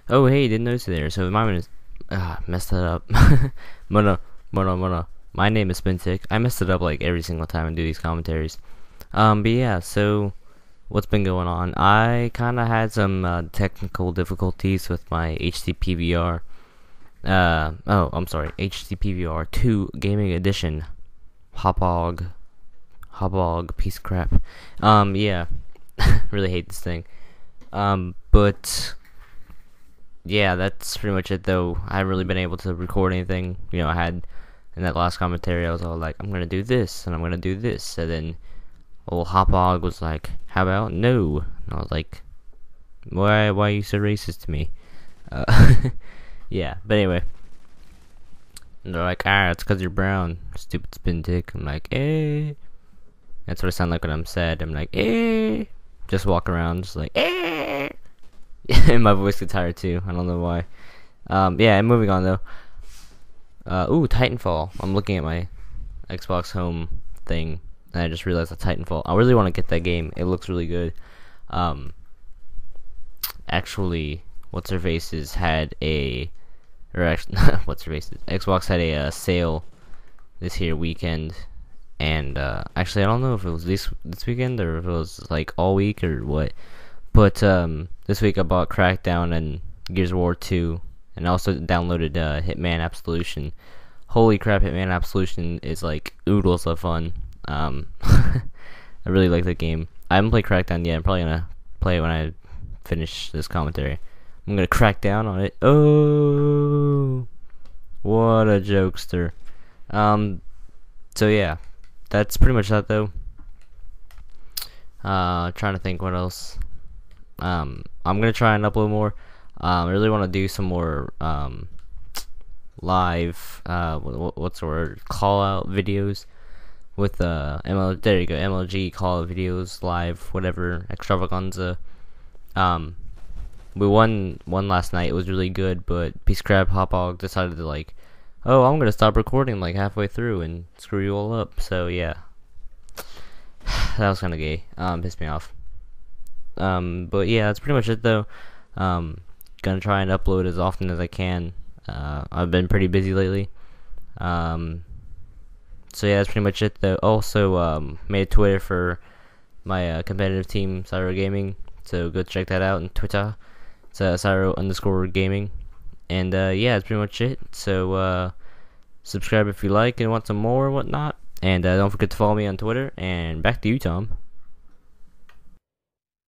Oh, hey, didn't notice you there. So my name is messed that up. Mona, Mona. My name is Spintick. I messed it up like every single time I do these commentaries. But yeah. So what's been going on? I kind of had some technical difficulties with my HDPVR. Oh, I'm sorry, HDPVR 2 Gaming Edition. Hopog, piece of crap. Yeah. Really hate this thing. But yeah, that's pretty much it though. I haven't really been able to record anything. I had in that last commentary, I was all like, I'm gonna do this and I'm gonna do this, and then old Hopog was like, how about no? And I was like, why are you so racist to me? Yeah, but anyway. And they're like, it's because you're brown, stupid spin tick. I'm like, eh. That's what I sound like when I'm sad. I'm like, eh. Just walk around, just like, eh. And my voice gets higher too. I don't know why. Yeah, and moving on though. Ooh, Titanfall. I'm looking at my Xbox Home thing, and I just realized that Titanfall. I really want to get that game. It looks really good. Actually, what's her faces had a, or actually, what's her faces? Xbox had a sale this here weekend, and actually, I don't know if it was this weekend or if it was like all week or what. But this week I bought Crackdown and Gears of War 2, and also downloaded Hitman Absolution. Holy crap, Hitman Absolution is like oodles of fun. I really like the game. I haven't played Crackdown yet. I'm probably gonna play it when I finish this commentary. I'm gonna crack down on it. Oh, what a jokester. So yeah, that's pretty much that though. Trying to think what else. I'm gonna try and upload more. I really want to do some more live what's the word, call out videos with there you go, MLG call out videos, live, whatever, extravaganza. We won one last night. It was really good, but Peace Crab Hopog decided to like, oh, I'm gonna stop recording like halfway through and screw you all up. So yeah, that was kind of gay. Pissed me off. But yeah, that's pretty much it though. Gonna try and upload as often as I can. I've been pretty busy lately. So yeah, that's pretty much it though. Also, made a Twitter for my competitive team, Cyro Gaming. So go check that out on Twitter. It's Cyro_gaming. And yeah, that's pretty much it. So subscribe if you like and want some more and whatnot. And don't forget to follow me on Twitter. And back to you, Tom.